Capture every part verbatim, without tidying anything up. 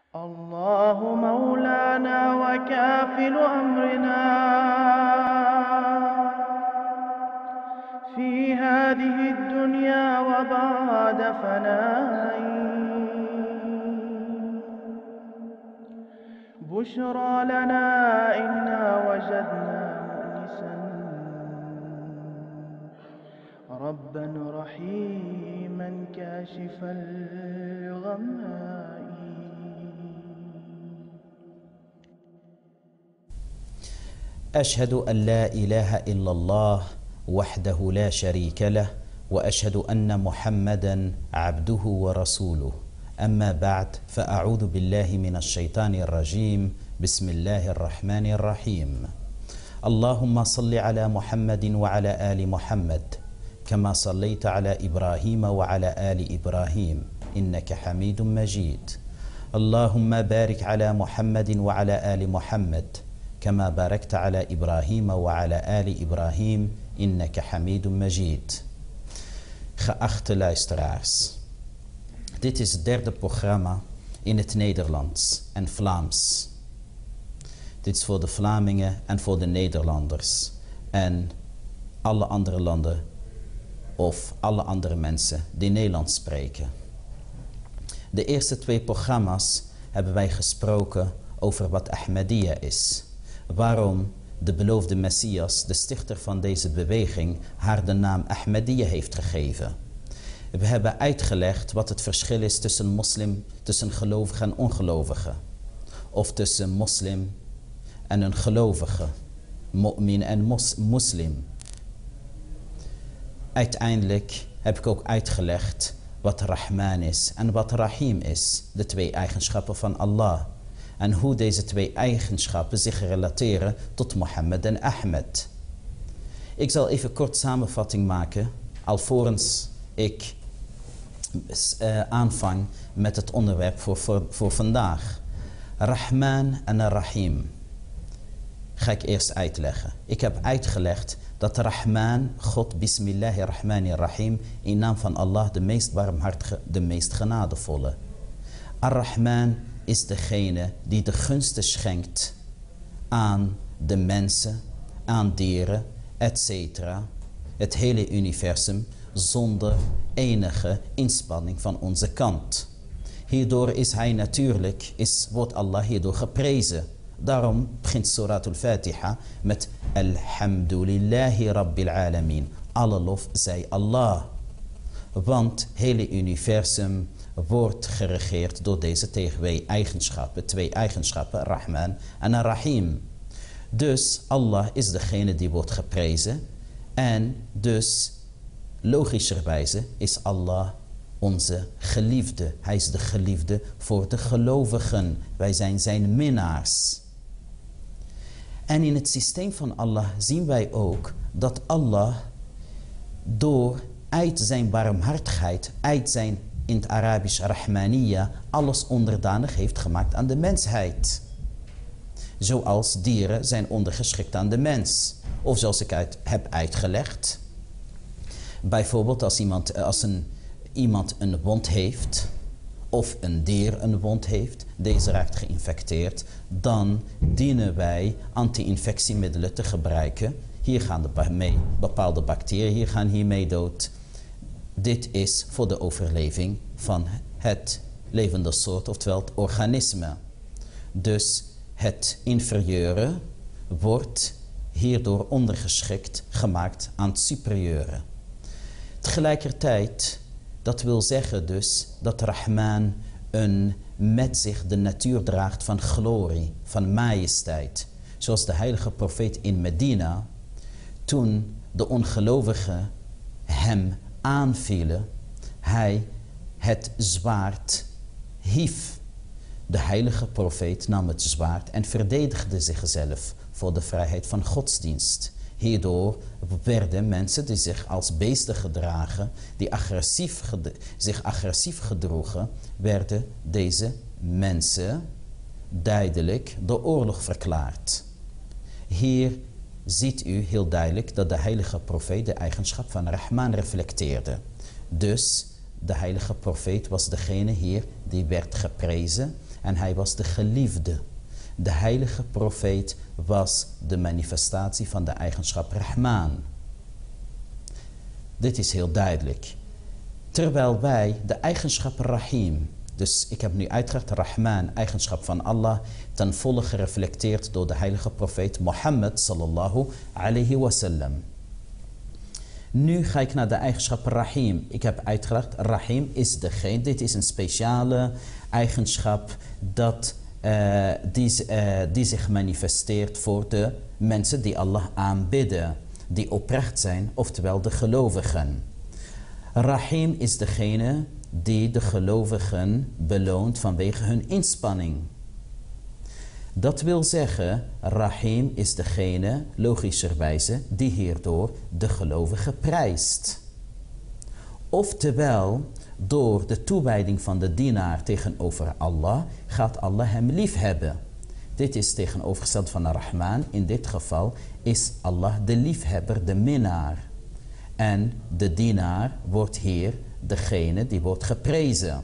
الله مولانا وكافل أمرنا في هذه الدنيا وبعد فناء. بشرى لنا إنا وجدنا مؤنسا ربا رحيما كاشف الغماء. أشهد أن لا إله إلا الله وحده لا شريك له وأشهد أن محمدا عبده ورسوله. أما بعد، فأعوذ بالله من الشيطان الرجيم. بسم الله الرحمن الرحيم. اللهم صل على محمد وعلى آل محمد كما صليت على إبراهيم وعلى آل إبراهيم إنك حميد مجيد. اللهم بارك على محمد وعلى آل محمد كما باركت على إبراهيم وعلى آل إبراهيم إنك حميد مجيد. Geachte luisteraars, dit is het derde programma in het Nederlands en Vlaams. Dit is voor de Vlamingen en voor de Nederlanders en alle andere landen of alle andere mensen die Nederlands spreken. De eerste twee programma's hebben wij gesproken over wat Ahmadiyya is. Waarom de beloofde Messias, de stichter van deze beweging, haar de naam Ahmadiyya heeft gegeven. We hebben uitgelegd wat het verschil is tussen moslim, tussen gelovige en ongelovige. Of tussen moslim en een gelovige, mu'min en mos, moslim. Uiteindelijk heb ik ook uitgelegd wat Rahman is en wat Rahim is, de twee eigenschappen van Allah. En hoe deze twee eigenschappen zich relateren tot Mohammed en Ahmed. Ik zal even kort samenvatting maken, alvorens ik uh, aanvang met het onderwerp voor, voor, voor vandaag. Rahman en Rahim ga ik eerst uitleggen. Ik heb uitgelegd dat Rahman, God, Bismillahirrahmanirrahim, in naam van Allah, de meest barmhartige, de meest genadevolle. Ar-Rahman is degene die de gunsten schenkt aan de mensen, aan dieren, et cetera. Het hele universum zonder enige inspanning van onze kant. Hierdoor is hij natuurlijk, is, wordt Allah hierdoor geprezen. Daarom begint Surat al-Fatiha met Alhamdulillahi Rabbil Alamin. Alle lof zij Allah. Want het hele universum wordt geregeerd door deze twee eigenschappen, twee eigenschappen, Rahman en Rahim. Dus Allah is degene die wordt geprezen en dus logischerwijze is Allah onze geliefde. Hij is de geliefde voor de gelovigen. Wij zijn zijn minnaars. En in het systeem van Allah zien wij ook dat Allah door uit zijn barmhartigheid, uit zijn in het Arabisch Rahmaniyya, alles onderdanig heeft gemaakt aan de mensheid. Zoals dieren zijn ondergeschikt aan de mens. Of zoals ik uit, heb uitgelegd. Bijvoorbeeld als, iemand, als een, iemand een wond heeft, of een dier een wond heeft, deze raakt geïnfecteerd, dan dienen wij anti-infectiemiddelen te gebruiken. Hier gaan de mee, bepaalde bacteriën hier gaan hiermee dood. Dit is voor de overleving van het levende soort, oftewel het organisme. Dus het inferieure wordt hierdoor ondergeschikt gemaakt aan het superieure. Tegelijkertijd, dat wil zeggen dus dat Rahman een met zich de natuur draagt van glorie, van majesteit. Zoals de heilige profeet in Medina, toen de ongelovigen hem aanvielen, hij het zwaard hief. De heilige profeet nam het zwaard en verdedigde zichzelf voor de vrijheid van godsdienst. Hierdoor werden mensen die zich als beesten gedragen, die agressief, zich agressief gedroegen, werden deze mensen duidelijk de oorlog verklaard. Hier ziet u heel duidelijk dat de heilige profeet de eigenschap van Rahman reflecteerde. Dus de heilige profeet was degene hier die werd geprezen en hij was de geliefde. De heilige profeet was de manifestatie van de eigenschap Rahman. Dit is heel duidelijk. Terwijl wij de eigenschap Rahim, dus ik heb nu uitgelegd Rahman, eigenschap van Allah, ten volle gereflecteerd door de heilige profeet Mohammed sallallahu alayhi wasallam. Nu ga ik naar de eigenschap Rahim. Ik heb uitgelegd, Rahim is degene, dit is een speciale eigenschap dat, uh, die, uh, die zich manifesteert voor de mensen die Allah aanbidden, die oprecht zijn, oftewel de gelovigen. Rahim is degene die de gelovigen beloont vanwege hun inspanning. Dat wil zeggen, Rahim is degene, logischerwijze, die hierdoor de gelovige prijst. Oftewel, door de toewijding van de dienaar tegenover Allah, gaat Allah hem lief hebben. Dit is tegenovergesteld van Rahman. In dit geval is Allah de liefhebber, de minnaar. En de dienaar wordt hier degene die wordt geprezen.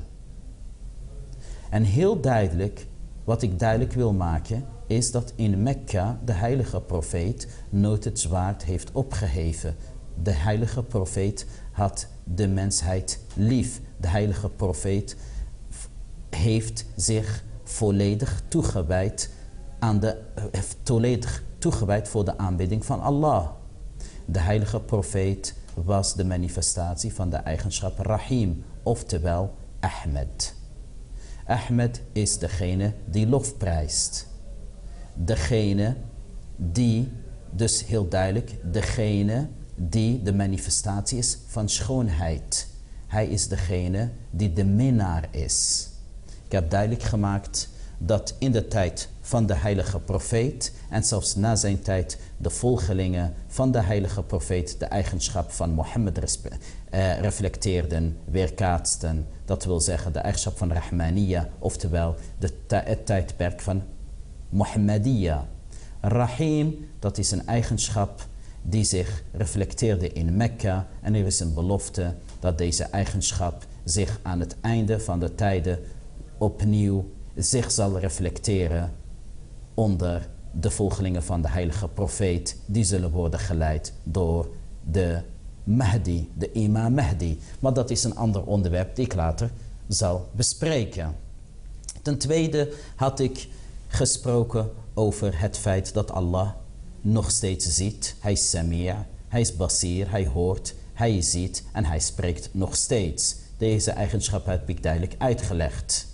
En heel duidelijk, wat ik duidelijk wil maken, is dat in Mekka de heilige profeet nooit het zwaard heeft opgeheven. De heilige profeet had de mensheid lief. De heilige profeet heeft zich volledig toegewijd aan de, volledig toegewijd voor de aanbidding van Allah. De heilige profeet was de manifestatie van de eigenschap Rahim, oftewel Ahmed. Ahmed is degene die lof prijst. Degene die, dus heel duidelijk, degene die de manifestatie is van schoonheid. Hij is degene die de minnaar is. Ik heb duidelijk gemaakt dat in de tijd van de heilige profeet en zelfs na zijn tijd de volgelingen van de heilige profeet de eigenschap van Mohammed respe- uh, reflecteerden, weerkaatsten. Dat wil zeggen de eigenschap van Rahmaniya, oftewel de t- het tijdperk van Mohammediya. Rahim, dat is een eigenschap die zich reflecteerde in Mekka en er is een belofte dat deze eigenschap zich aan het einde van de tijden opnieuw zich zal reflecteren onder de volgelingen van de heilige profeet. Die zullen worden geleid door de Mahdi, de imam Mahdi. Maar dat is een ander onderwerp die ik later zal bespreken. Ten tweede had ik gesproken over het feit dat Allah nog steeds ziet. Hij is Samir, hij is Basir, hij hoort, hij ziet en hij spreekt nog steeds. Deze eigenschap heb ik duidelijk uitgelegd.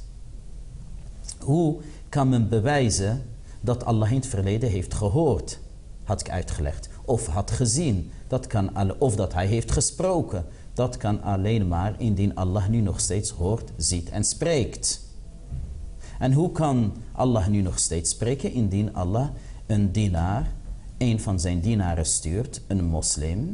Hoe kan men bewijzen dat Allah in het verleden heeft gehoord? Had ik uitgelegd. Of had gezien. Dat kan alle, of dat hij heeft gesproken. Dat kan alleen maar indien Allah nu nog steeds hoort, ziet en spreekt. En hoe kan Allah nu nog steeds spreken? Indien Allah een dienaar, een van zijn dienaren stuurt, een moslim,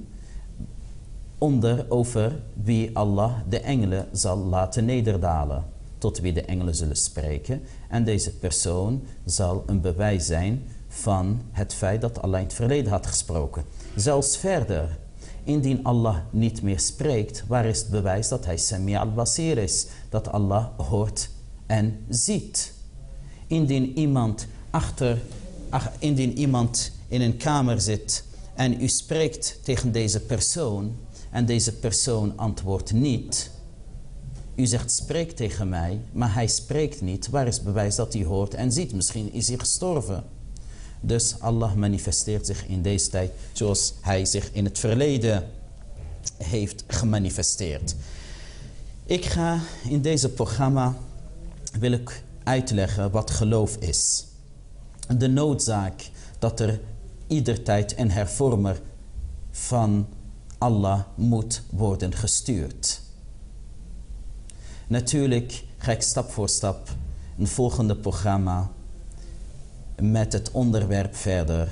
onder over wie Allah de engelen zal laten nederdalen. Tot wie de engelen zullen spreken. En deze persoon zal een bewijs zijn van het feit dat Allah in het verleden had gesproken. Zelfs verder, indien Allah niet meer spreekt, waar is het bewijs dat hij Sami' al-Basir is? Dat Allah hoort en ziet. Indien iemand, achter, ach, indien iemand in een kamer zit en u spreekt tegen deze persoon en deze persoon antwoordt niet. U zegt, spreek tegen mij, maar hij spreekt niet. Waar is bewijs dat hij hoort en ziet? Misschien is hij gestorven. Dus Allah manifesteert zich in deze tijd zoals hij zich in het verleden heeft gemanifesteerd. Ik ga in deze programma, wil ik uitleggen wat geloof is. De noodzaak dat er ieder tijd een hervormer van Allah moet worden gestuurd. Natuurlijk ga ik stap voor stap een volgende programma met het onderwerp verder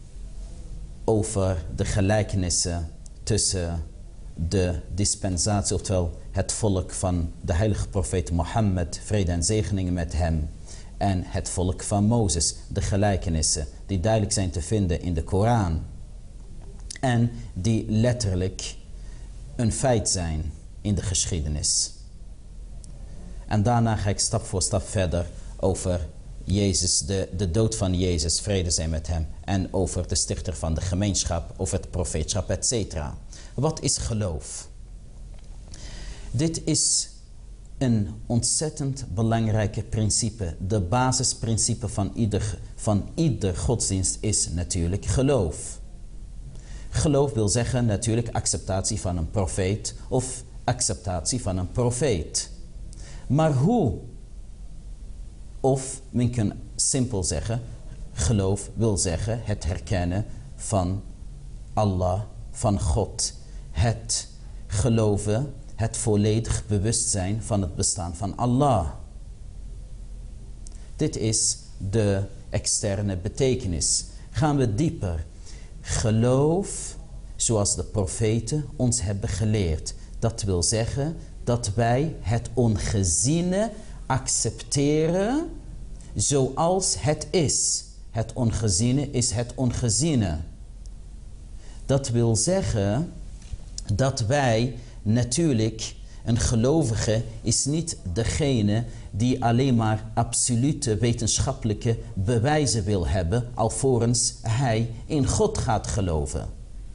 over de gelijkenissen tussen de dispensatie, oftewel het volk van de heilige profeet Mohammed, vrede en zegeningen met hem, en het volk van Mozes, de gelijkenissen die duidelijk zijn te vinden in de Koran en die letterlijk een feit zijn in de geschiedenis. En daarna ga ik stap voor stap verder over Jezus, de, de dood van Jezus, vrede zij met hem. En over de stichter van de gemeenschap, over het profeetschap, et cetera. Wat is geloof? Dit is een ontzettend belangrijke principe. De basisprincipe van ieder, van ieder godsdienst is natuurlijk geloof. Geloof wil zeggen natuurlijk acceptatie van een profeet of acceptatie van een profeet. Maar hoe? Of men kan simpel zeggen, geloof wil zeggen het herkennen van Allah, van God. Het geloven, het volledig bewustzijn van het bestaan van Allah. Dit is de externe betekenis. Gaan we dieper. Geloof, zoals de profeten ons hebben geleerd. Dat wil zeggen dat wij het ongeziene accepteren zoals het is. Het ongeziene is het ongeziene. Dat wil zeggen dat wij natuurlijk, een gelovige is niet degene die alleen maar absolute wetenschappelijke bewijzen wil hebben alvorens hij in God gaat geloven.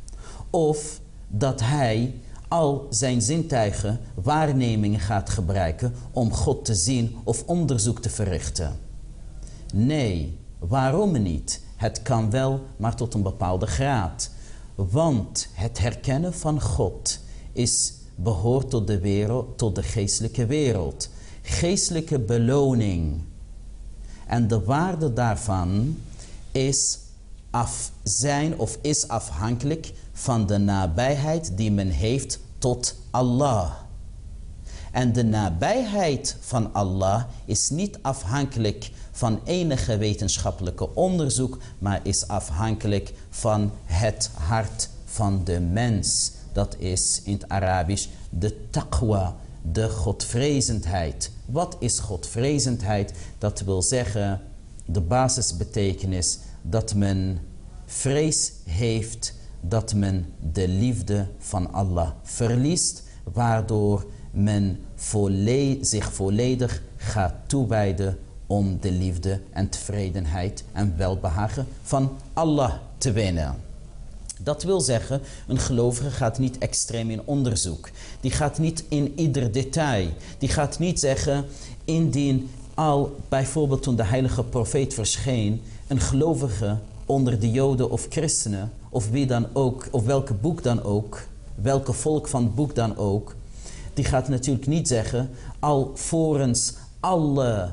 Of dat hij al zijn zintuigen, waarnemingen gaat gebruiken om God te zien of onderzoek te verrichten. Nee, waarom niet? Het kan wel, maar tot een bepaalde graad. Want het herkennen van God is, behoort tot de wereld, tot de geestelijke wereld. Geestelijke beloning. En de waarde daarvan is af zijn of is afhankelijk van de nabijheid die men heeft tot Allah. En de nabijheid van Allah is niet afhankelijk van enige wetenschappelijke onderzoek, maar is afhankelijk van het hart van de mens. Dat is in het Arabisch de taqwa, de godvrezendheid. Wat is godvrezendheid? Dat wil zeggen, de basisbetekenis dat men vrees heeft dat men de liefde van Allah verliest, waardoor men volle- zich volledig gaat toewijden om de liefde en tevredenheid en welbehagen van Allah te winnen. Dat wil zeggen, een gelovige gaat niet extreem in onderzoek. Die gaat niet in ieder detail. Die gaat niet zeggen, indien al bijvoorbeeld toen de heilige profeet verscheen, een gelovige onder de Joden of christenen, of wie dan ook, of welke boek dan ook, welke volk van het boek dan ook, die gaat natuurlijk niet zeggen, alvorens alle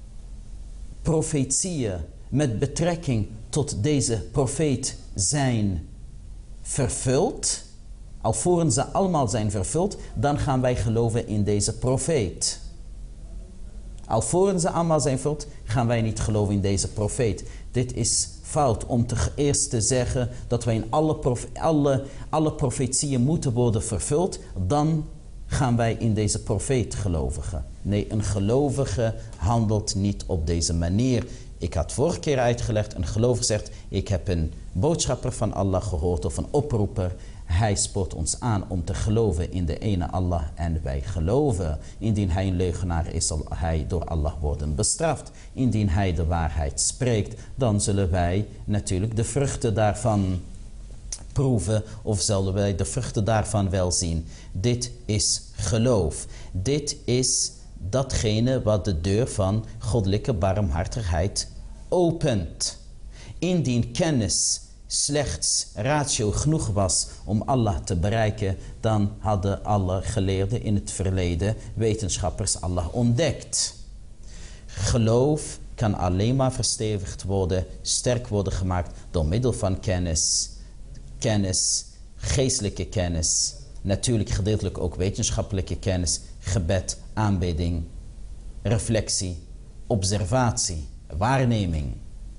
profetieën met betrekking tot deze profeet zijn vervuld, alvorens ze allemaal zijn vervuld, dan gaan wij geloven in deze profeet. Alvorens ze allemaal zijn vervuld, gaan wij niet geloven in deze profeet. Dit is fout om te eerst te zeggen dat wij in alle, profe alle, alle profetieën moeten worden vervuld, dan gaan wij in deze profeet gelovigen. Nee, een gelovige handelt niet op deze manier. Ik had vorige keer uitgelegd, een gelovige zegt, ik heb een boodschapper van Allah gehoord of een oproeper. Hij spoort ons aan om te geloven in de ene Allah en wij geloven. Indien hij een leugenaar is, zal hij door Allah worden bestraft. Indien hij de waarheid spreekt, dan zullen wij natuurlijk de vruchten daarvan proeven of zullen wij de vruchten daarvan wel zien. Dit is geloof. Dit is datgene wat de deur van goddelijke barmhartigheid opent. Indien kennis slechts ratio genoeg was om Allah te bereiken, dan hadden alle geleerden in het verleden, wetenschappers, Allah ontdekt. Geloof kan alleen maar verstevigd worden, sterk worden gemaakt door middel van kennis, kennis, geestelijke kennis, natuurlijk gedeeltelijk ook wetenschappelijke kennis, gebed, aanbidding, reflectie, observatie, waarneming.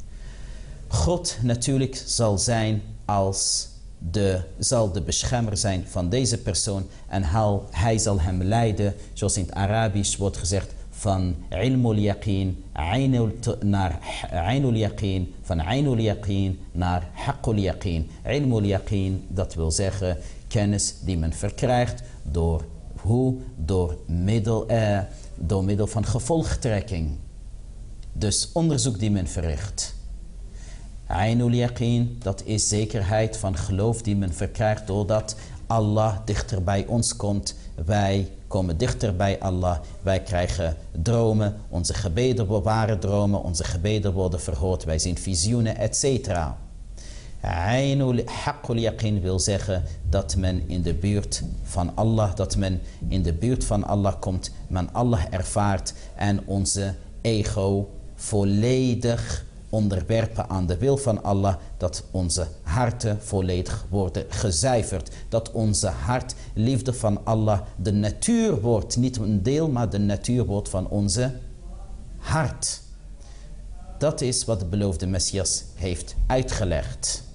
God natuurlijk zal zijn als de, zal de beschermer zijn van deze persoon en hij zal hem leiden, zoals in het Arabisch wordt gezegd, van ilmul yaqeen naar ainul yaqeen, van ainul yaqeen naar haqqul yaqeen. Ilmul yaqeen, dat wil zeggen kennis die men verkrijgt door hoe? Door middel, eh, door middel van gevolgtrekking. Dus onderzoek die men verricht. Ainul yaqeen, dat is zekerheid van geloof die men verkrijgt doordat Allah dichter bij ons komt. Wij komen dichter bij Allah. Wij krijgen dromen. Onze gebeden waren dromen. Onze gebeden worden verhoord. Wij zien visioenen, et cetera. Ainul haqqul yaqeen wil zeggen dat men in de buurt van Allah, dat men in de buurt van Allah komt, men Allah ervaart en onze ego volledig onderwerpen aan de wil van Allah, dat onze harten volledig worden gezuiverd, dat onze hart liefde van Allah de natuur wordt, niet een deel, maar de natuur wordt van onze hart. Dat is wat de beloofde Messias heeft uitgelegd.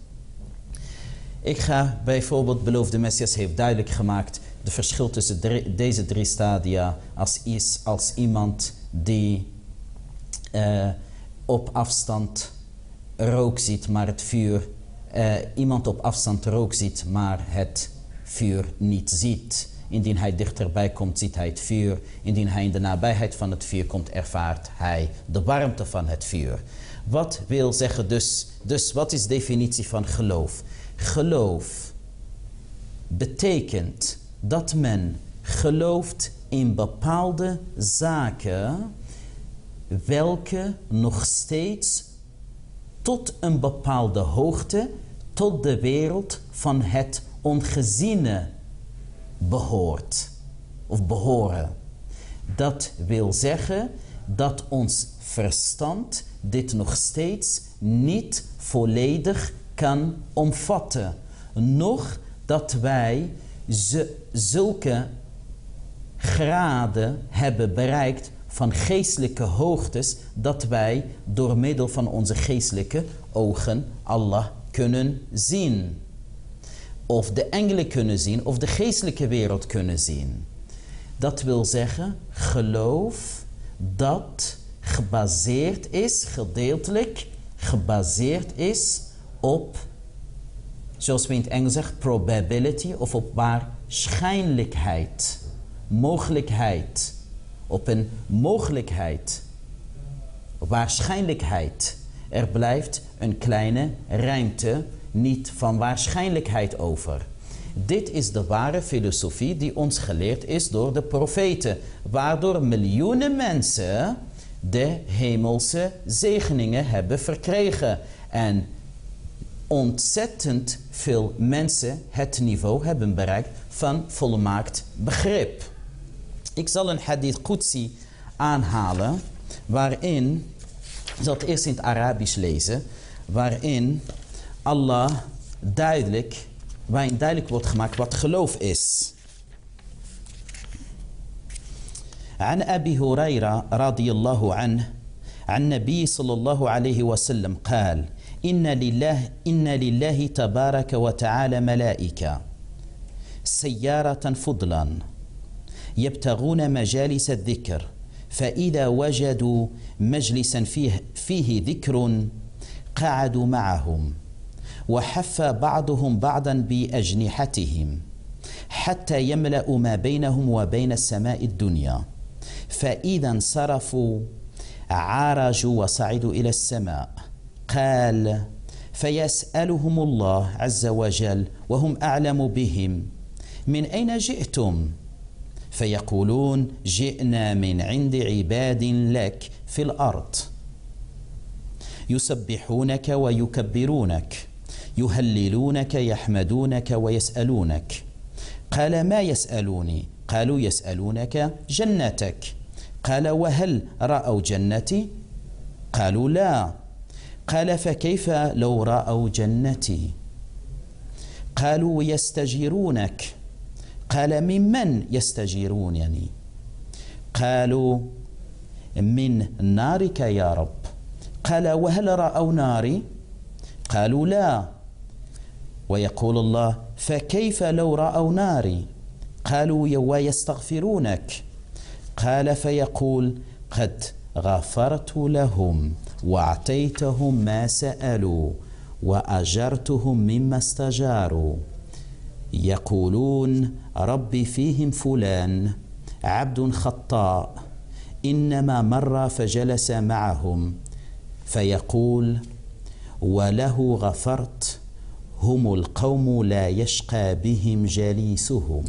Ik ga bijvoorbeeld, beloofde Messias heeft duidelijk gemaakt de verschil tussen drie, deze drie stadia als, is, als iemand die uh, op afstand rook ziet, maar het vuur, uh, iemand op afstand rook ziet, maar het vuur niet ziet. Indien hij dichterbij komt, ziet hij het vuur. Indien hij in de nabijheid van het vuur komt, ervaart hij de warmte van het vuur. Wat wil zeggen dus, dus wat is de definitie van geloof? Geloof betekent dat men gelooft in bepaalde zaken welke nog steeds tot een bepaalde hoogte tot de wereld van het ongeziene behoort of behoren. Dat wil zeggen dat ons verstand dit nog steeds niet volledig kan omvatten. Nog dat wij zulke graden hebben bereikt van geestelijke hoogtes, dat wij door middel van onze geestelijke ogen Allah kunnen zien. Of de engelen kunnen zien, of de geestelijke wereld kunnen zien. Dat wil zeggen, geloof dat gebaseerd is, gedeeltelijk gebaseerd is op, zoals we in het Engels zeggen, probability, of op waarschijnlijkheid, mogelijkheid, op een mogelijkheid, waarschijnlijkheid. Er blijft een kleine ruimte, niet van waarschijnlijkheid over. Dit is de ware filosofie die ons geleerd is door de profeten, waardoor miljoenen mensen de hemelse zegeningen hebben verkregen en ontzettend veel mensen het niveau hebben bereikt van volmaakt begrip. Ik zal een hadith Qudsi aanhalen waarin, ik zal het eerst in het Arabisch lezen, waarin Allah duidelijk, waarin duidelijk wordt gemaakt wat geloof is. عن أبي هريرة رضي الله عنه عن النبي صلى الله عليه وسلم قال إن لله إن لله تبارك وتعالى ملائكة سيارة فضلا يبتغون مجالس الذكر فإذا وجدوا مجلسا فيه فيه ذكر قعدوا معهم وحف بعضهم بعضا بأجنحتهم حتى يملأ ما بينهم وبين السماء الدنيا فإذا انصرفوا عرجوا وصعدوا إلى السماء قال فيسألهم الله عز وجل وهم أعلم بهم من أين جئتم فيقولون جئنا من عند عباد لك في الأرض يسبحونك ويكبرونك يهللونك يحمدونك ويسألونك قال ما يسألوني قالوا يسألونك جنتك قال وهل رأوا جنتي قالوا لا قال فكيف لو رأوا جنتي قالوا يستجيرونك قال ممن يستجيرونني قالوا من نارك يا رب قال وهل رأوا ناري قالوا لا ويقول الله فكيف لو رأوا ناري قالوا ويستغفرونك قال فيقول قد غفرت لهم وأعطيتهم ما سألوا وأجرتهم مما استجاروا يقولون ربي فيهم فلان عبد خطاء إنما مر فجلس معهم فيقول وله غفرت هم القوم لا يشقى بهم جليسهم.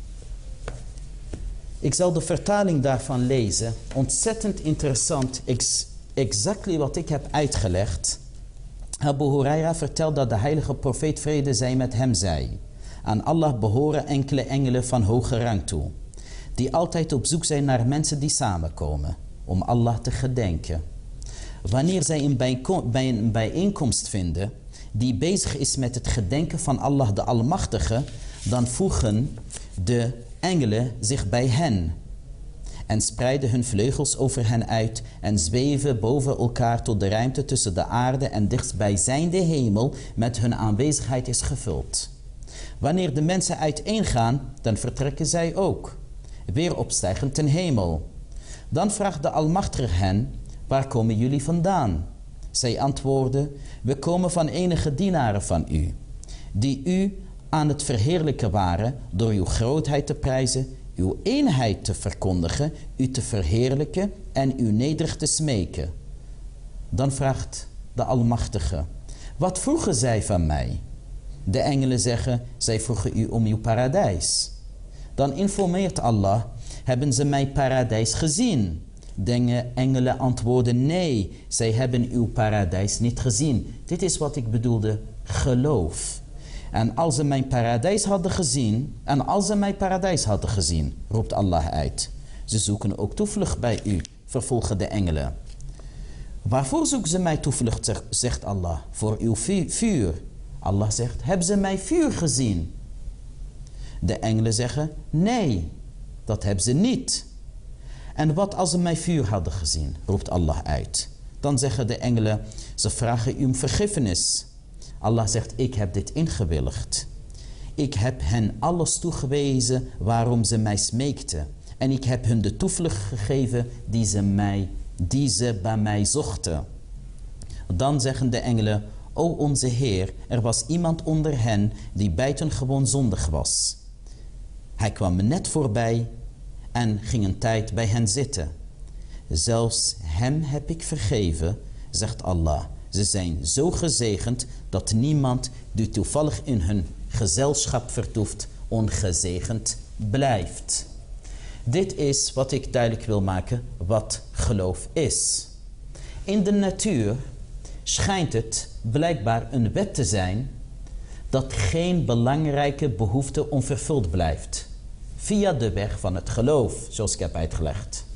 Ik zal de vertaling daarvan lezen. Ontzettend interessant. Ex exactly wat ik heb uitgelegd. Abu Huraira vertelt dat de heilige profeet vrede zij met hem zei: aan Allah behoren enkele engelen van hoge rang toe, die altijd op zoek zijn naar mensen die samenkomen om Allah te gedenken. Wanneer zij een, bijko- bij een bijeenkomst vinden die bezig is met het gedenken van Allah de Almachtige, dan voegen de engelen zich bij hen en spreiden hun vleugels over hen uit en zweven boven elkaar tot de ruimte tussen de aarde en dichtstbijzijnde hemel met hun aanwezigheid is gevuld. Wanneer de mensen uiteengaan, dan vertrekken zij ook, weer opstijgend ten hemel. Dan vraagt de Almachtige hen: waar komen jullie vandaan? Zij antwoorden: we komen van enige dienaren van u, die u aan het verheerlijken waren door uw grootheid te prijzen, uw eenheid te verkondigen, u te verheerlijken en u nederig te smeken. Dan vraagt de Almachtige: wat vroegen zij van mij? De engelen zeggen: zij vroegen u om uw paradijs. Dan informeert Allah: hebben ze mijn paradijs gezien? De engelen antwoorden: nee, zij hebben uw paradijs niet gezien. Dit is wat ik bedoelde, geloof. En als ze mijn paradijs hadden gezien, en als ze mijn paradijs hadden gezien, roept Allah uit. Ze zoeken ook toevlucht bij u, vervolgen de engelen. Waarvoor zoeken ze mij toevlucht, zegt Allah? Voor uw vuur. Allah zegt: hebben ze mijn vuur gezien? De engelen zeggen: nee, dat hebben ze niet. En wat als ze mijn vuur hadden gezien, roept Allah uit. Dan zeggen de engelen: ze vragen u om vergiffenis. Allah zegt: ik heb dit ingewilligd. Ik heb hen alles toegewezen waarom ze mij smeekten. En ik heb hun de toevlucht gegeven die ze, mij, die ze bij mij zochten. Dan zeggen de engelen: o onze Heer, er was iemand onder hen die buitengewoon zondig was. Hij kwam me net voorbij en ging een tijd bij hen zitten. Zelfs hem heb ik vergeven, zegt Allah. Ze zijn zo gezegend dat niemand die toevallig in hun gezelschap vertoeft ongezegend blijft. Dit is wat ik duidelijk wil maken wat geloof is. In de natuur schijnt het blijkbaar een wet te zijn dat geen belangrijke behoefte onvervuld blijft, via de weg van het geloof, zoals ik heb uitgelegd.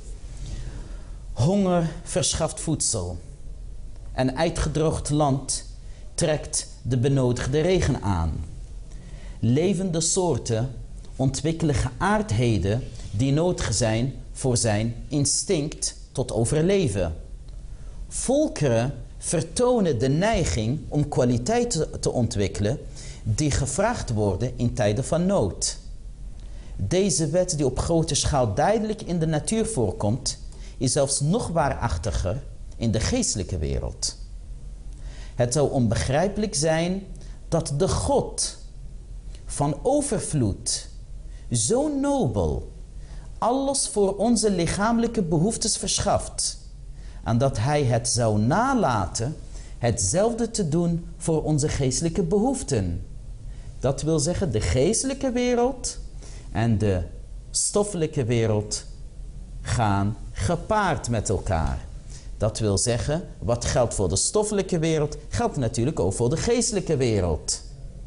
Honger verschaft voedsel. En uitgedroogd land trekt de benodigde regen aan. Levende soorten ontwikkelen geaardheden die nodig zijn voor zijn instinct tot overleven. Volkeren vertonen de neiging om kwaliteiten te ontwikkelen die gevraagd worden in tijden van nood. Deze wet die op grote schaal duidelijk in de natuur voorkomt, is zelfs nog waarachtiger in de geestelijke wereld. Het zou onbegrijpelijk zijn dat de God van overvloed, zo nobel, alles voor onze lichamelijke behoeftes verschaft, en dat hij het zou nalaten hetzelfde te doen voor onze geestelijke behoeften. Dat wil zeggen, de geestelijke wereld en de stoffelijke wereld gaan gepaard met elkaar. Dat wil zeggen, wat geldt voor de stoffelijke wereld, geldt natuurlijk ook voor de geestelijke wereld.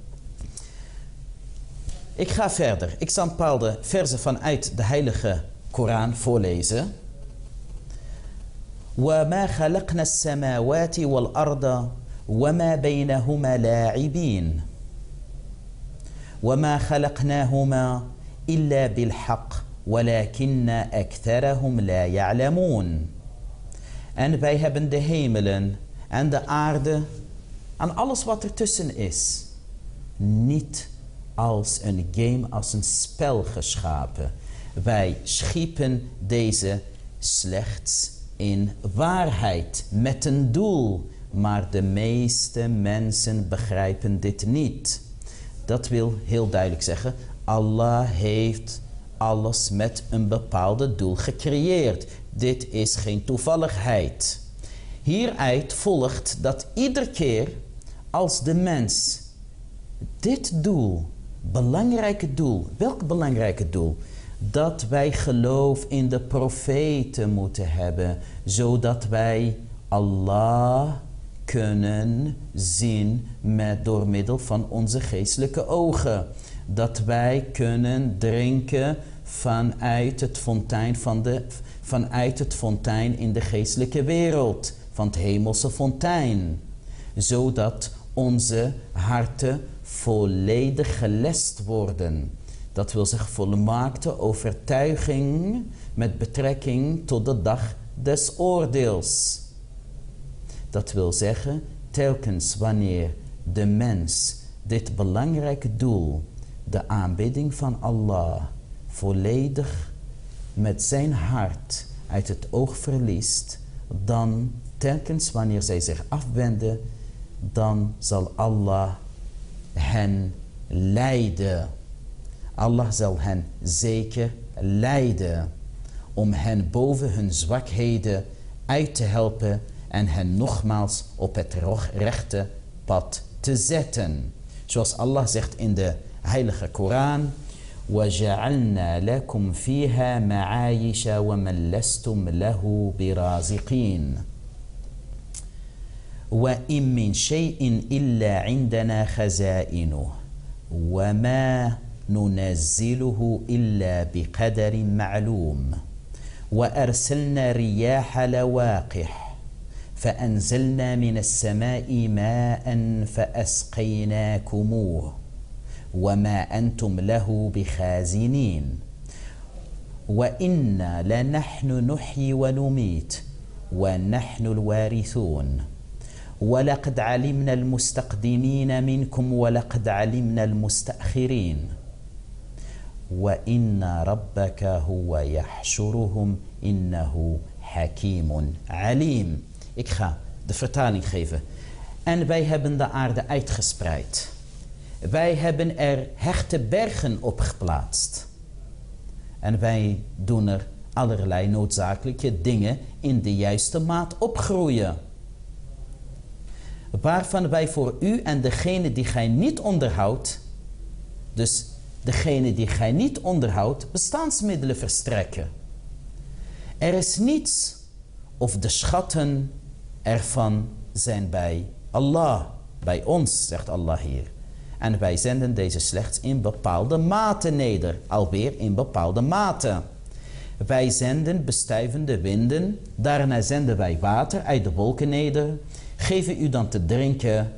Ik ga verder. Ik zal een bepaalde verzen vanuit de heilige Koran voorlezen. وَمَا خَلَقْنَا السَّمَاوَاتِ وَالْأَرْضَ وَمَا بَيْنَهُمَا لَاعِبِينَ وَمَا خَلَقْنَاهُمَا إِلَّا بِالْحَقِّ وَلَكِنَّ أَكْثَرَهُمْ لَا يَعْلَمُونَ. En wij hebben de hemelen en de aarde en alles wat ertussen is niet als een game, als een spel geschapen. Wij schiepen deze slechts in waarheid, met een doel. Maar de meeste mensen begrijpen dit niet. Dat wil heel duidelijk zeggen, Allah heeft alles met een bepaalde doel gecreëerd. Dit is geen toevalligheid. Hieruit volgt dat iedere keer als de mens dit doel, belangrijke doel, welk belangrijke doel? Dat wij geloof in de profeten moeten hebben, zodat wij Allah kunnen zien met, door middel van onze geestelijke ogen. Dat wij kunnen drinken vanuit het fontein, van de, vanuit het fontein in de geestelijke wereld, van het hemelse fontein. Zodat onze harten volledig gelest worden. Dat wil zeggen volmaakte overtuiging met betrekking tot de dag des oordeels. Dat wil zeggen, telkens wanneer de mens dit belangrijke doel, de aanbidding van Allah, volledig met zijn hart uit het oog verliest, dan telkens wanneer zij zich afwenden, dan zal Allah hen leiden. Allah zal hen zeker leiden om hen boven hun zwakheden uit te helpen en hen nogmaals op het rechte pad te zetten. Zoals Allah zegt in de heilige Koran: وَجَعَلْنَا لَكُمْ فِيهَا مَعَايِشَ وَمَنْ لَسْتُمْ لَهُ بِرَازِقِينَ وَإِن مِّن شَيْءٍ إِلَّا عِندَنَا خَزَائِنُهُ وَمَا ننزله إلا بقدر معلوم وأرسلنا الرياح لواقح فأنزلنا من السماء ماء فأسقيناكموه وما أنتم له بخازنين وإنا لنحن نحيي ونميت ونحن الوارثون ولقد علمنا المستقدمين منكم ولقد علمنا المستأخرين وَإِنَّ رَبَّكَ هُوَ يَحْشُرُهُمْ إِنَّهُ حَكِيمٌ عَلِيمٌ. Ik ga de vertaling geven. En wij hebben de aarde uitgespreid. Wij hebben er hechte bergen op geplaatst. En wij doen er allerlei noodzakelijke dingen in de juiste maat opgroeien. Waarvan wij voor u en degene die gij niet onderhoudt, dus degene die gij niet onderhoudt, bestaansmiddelen verstrekken. Er is niets of de schatten ervan zijn bij Allah, bij ons, zegt Allah hier. En wij zenden deze slechts in bepaalde mate neder, alweer in bepaalde mate. Wij zenden bestuivende winden, daarna zenden wij water uit de wolken neder, geven u dan te drinken.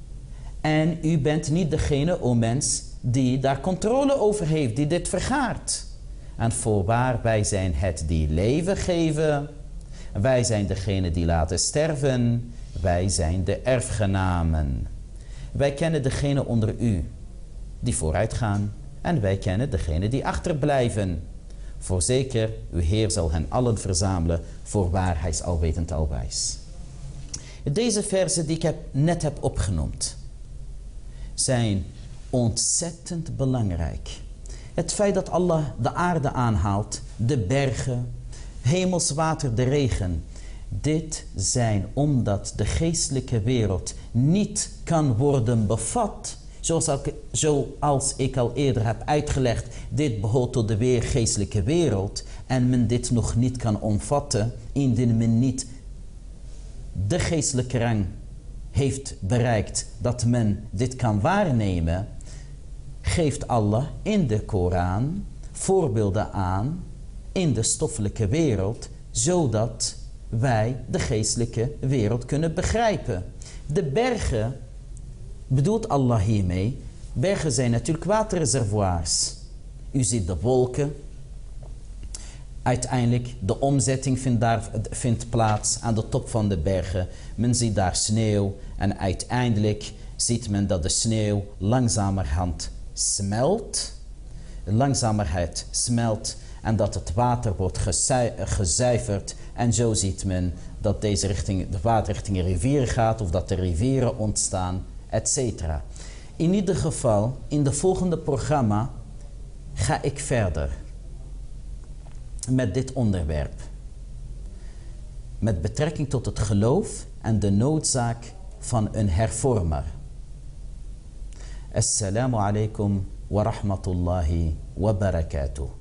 En u bent niet degene, o mens, die daar controle over heeft, die dit vergaart. En voorwaar, wij zijn het die leven geven. Wij zijn degene die laten sterven. Wij zijn de erfgenamen. Wij kennen degene onder u die vooruit gaan. En wij kennen degene die achterblijven. Voorzeker, uw Heer zal hen allen verzamelen. Voorwaar, hij is alwetend alwijs. Deze verzen die ik heb, net heb opgenoemd, zijn ontzettend belangrijk. Het feit dat Allah de aarde aanhaalt, de bergen, hemelswater, de regen. Dit zijn omdat de geestelijke wereld niet kan worden bevat. Zoals ik, zoals ik al eerder heb uitgelegd, dit behoort tot de weer geestelijke wereld. En men dit nog niet kan omvatten, indien men niet de geestelijke rang heeft bereikt dat men dit kan waarnemen, geeft Allah in de Koran voorbeelden aan in de stoffelijke wereld, zodat wij de geestelijke wereld kunnen begrijpen. De bergen, bedoelt Allah hiermee, bergen zijn natuurlijk waterreservoirs. U ziet de wolken. Uiteindelijk, de omzetting vindt, daar, vindt plaats aan de top van de bergen. Men ziet daar sneeuw en uiteindelijk ziet men dat de sneeuw langzamerhand smelt. Langzamerhand smelt en dat het water wordt gezuiverd. En zo ziet men dat deze richting, de water richting rivieren gaat of dat er rivieren ontstaan, et cetera. In ieder geval, in de volgende programma ga ik verder met dit onderwerp. Met betrekking tot het geloof en de noodzaak van een hervormer. Assalamu alaikum wa rahmatullahi wa barakatuh.